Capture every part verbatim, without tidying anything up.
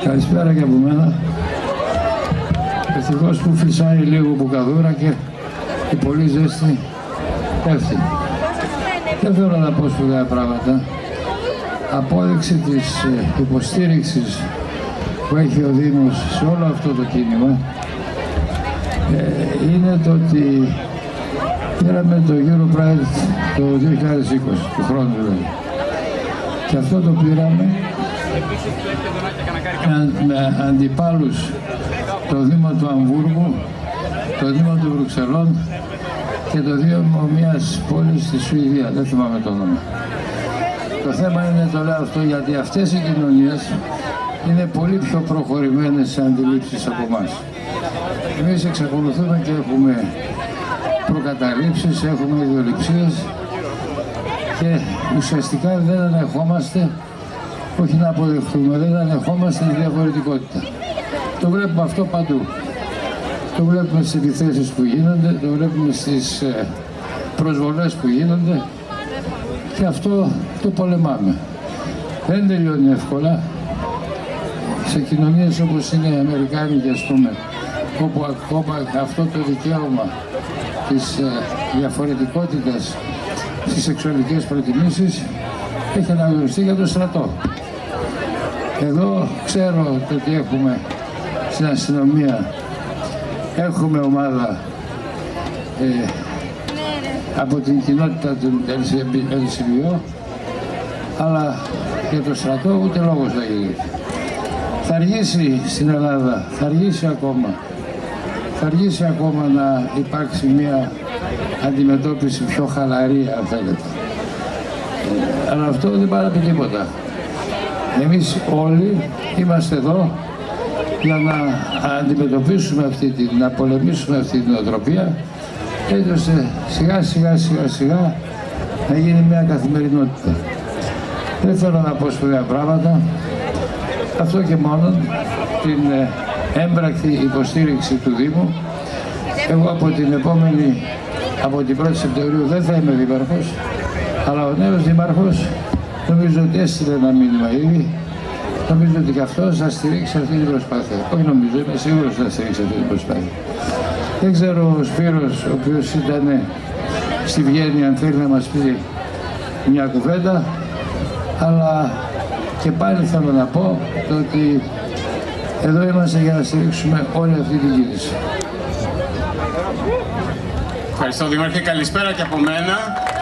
Καλησπέρα και από μένα. Ευτυχώς που φυσάει λίγο μπουκαδούρα και η πολύ ζέστη πέφτει. Δεν θέλω να πω σπουδαία πράγματα. Απόδειξη της υποστήριξης που έχει ο Δήμος σε όλο αυτό το κίνημα ε, είναι το ότι πήραμε το EuroPride το δύο χιλιάδες είκοσι, του χρόνου δηλαδή. Και αυτό το πήραμε με αντιπάλους το Δήμο του Αμβούργου, το Δήμο του Βρυξελών και το Δήμο μιας πόλης στη Σουηδία, δεν θυμάμαι το όνομα. Το θέμα είναι, το λέω αυτό, γιατί αυτές οι κοινωνίες είναι πολύ πιο προχωρημένες σε αντιλήψεις από εμάς. Εμείς εξακολουθούμε και έχουμε προκαταλήψεις, έχουμε ιδεολειψίες και ουσιαστικά δεν ανεχόμαστε, όχι να αποδεχτούμε, δεν ανεχόμαστε τη διαφορετικότητα. Το βλέπουμε αυτό παντού. Το βλέπουμε στις επιθέσεις που γίνονται, το βλέπουμε στις προσβολές που γίνονται και αυτό το πολεμάμε. Δεν τελειώνει εύκολα. Σε κοινωνίες όπως είναι οι Αμερικάνικες, ας πούμε, όπου ακόμα αυτό το δικαίωμα της διαφορετικότητας στις σεξουαλικές προτιμήσεις έχει αναγνωριστεί για το στρατό. Εδώ ξέρω το ότι έχουμε στην αστυνομία, έχουμε ομάδα ε, από την κοινότητα του ελ σι μπι ο, αλλά για το στρατό ούτε λόγος θα γίνει. Θα αργήσει στην Ελλάδα, θα αργήσει ακόμα, θα αργήσει ακόμα να υπάρξει μια αντιμετώπιση πιο χαλαρή, αν θέλετε. Ε, αλλά αυτό δεν πάει να πει τίποτα. Εμείς όλοι είμαστε εδώ για να αντιμετωπίσουμε αυτή την, να πολεμήσουμε αυτή την νοοτροπία, έτσι ώστε σιγά σιγά σιγά σιγά να γίνει μια καθημερινότητα. Δεν θέλω να πω σπουδαία πράγματα. Αυτό και μόνο την έμπρακτη υποστήριξη του Δήμου. Εγώ από την επόμενη, από την πρώτη Σεπτεμβρίου δεν θα είμαι δήμαρχος, αλλά ο νέος δήμαρχος νομίζω ότι έστειλε ένα μήνυμα ήδη. Νομίζω ότι και αυτός θα στηρίξει αυτή την προσπάθεια. Όχι νομίζω, είμαι σίγουρος ότι θα στηρίξει αυτή την προσπάθεια. Δεν ξέρω ο Σπύρος, ο οποίος ήταν στη Βιέννη, αν θέλει να μας πει μια κουβέντα, αλλά και πάλι θέλω να πω το ότι εδώ είμαστε για να στηρίξουμε όλη αυτή την κίνηση. Ευχαριστώ Δήμαρχε, καλησπέρα και από μένα.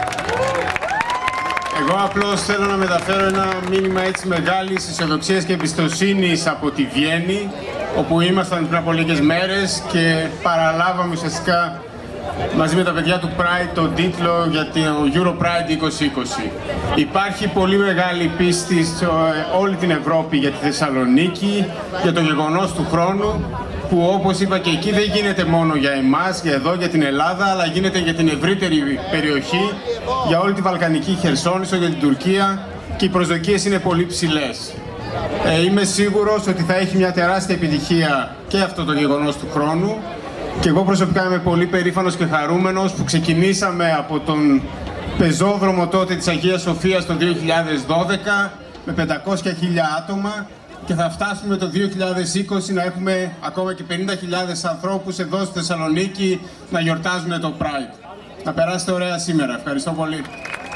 Εγώ απλώς θέλω να μεταφέρω ένα μήνυμα έτσι μεγάλης αισιοδοξίας και εμπιστοσύνης από τη Βιέννη, όπου ήμασταν πριν από λίγες μέρες και παραλάβαμε ουσιαστικά μαζί με τα παιδιά του Pride τον τίτλο για το EuroPride είκοσι είκοσι. Υπάρχει πολύ μεγάλη πίστη σε όλη την Ευρώπη για τη Θεσσαλονίκη, για το γεγονός του χρόνου, που όπως είπα και εκεί δεν γίνεται μόνο για εμάς, για εδώ, για την Ελλάδα, αλλά γίνεται για την ευρύτερη περιοχή, για όλη τη Βαλκανική Χερσόνησο, για την Τουρκία, και οι προσδοκίες είναι πολύ ψηλές. Ε, είμαι σίγουρος ότι θα έχει μια τεράστια επιτυχία και αυτό το γεγονός του χρόνου, και εγώ προσωπικά είμαι πολύ περήφανος και χαρούμενος που ξεκινήσαμε από τον πεζόδρομο τότε της Αγίας Σοφίας το δύο χιλιάδες δώδεκα με πεντακόσια χιλιάδες άτομα, και θα φτάσουμε το δύο χιλιάδες είκοσι να έχουμε ακόμα και πενήντα χιλιάδες ανθρώπους εδώ στη Θεσσαλονίκη να γιορτάζουν το Pride. Να περάσετε ωραία σήμερα. Ευχαριστώ πολύ.